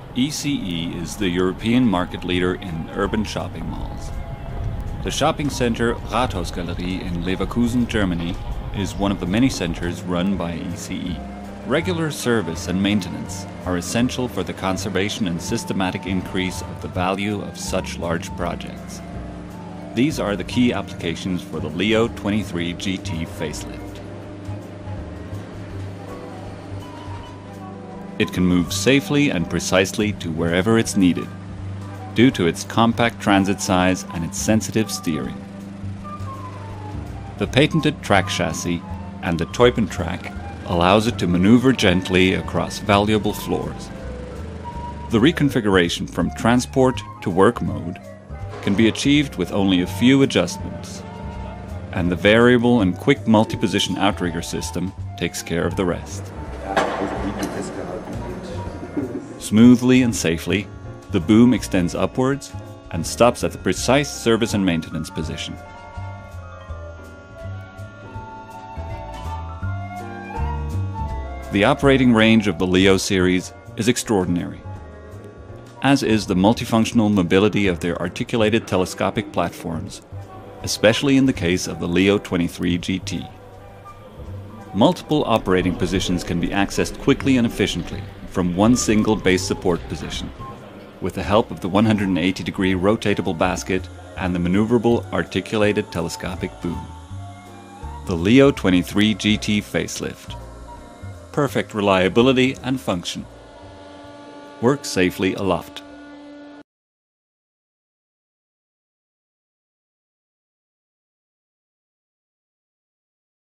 ECE is the European market leader in urban shopping malls. The shopping center Rathausgalerie in Leverkusen, Germany, is one of the many centers run by ECE. Regular service and maintenance are essential for the conservation and systematic increase of the value of such large projects. These are the key applications for the Leo 23 GT facelift. It can move safely and precisely to wherever it's needed, due to its compact transit size and its sensitive steering. The patented track chassis and the Teupentrack allows it to maneuver gently across valuable floors. The reconfiguration from transport to work mode can be achieved with only a few adjustments, and the variable and quick multi-position outrigger system takes care of the rest. Smoothly and safely, the boom extends upwards and stops at the precise service and maintenance position. The operating range of the Leo series is extraordinary, as is the multifunctional mobility of their articulated telescopic platforms, especially in the case of the Leo 23 GT. Multiple operating positions can be accessed quickly and efficiently from one single base support position, with the help of the 180-degree rotatable basket and the maneuverable articulated telescopic boom. The Leo 23 GT facelift. Perfect reliability and function. Work safely aloft.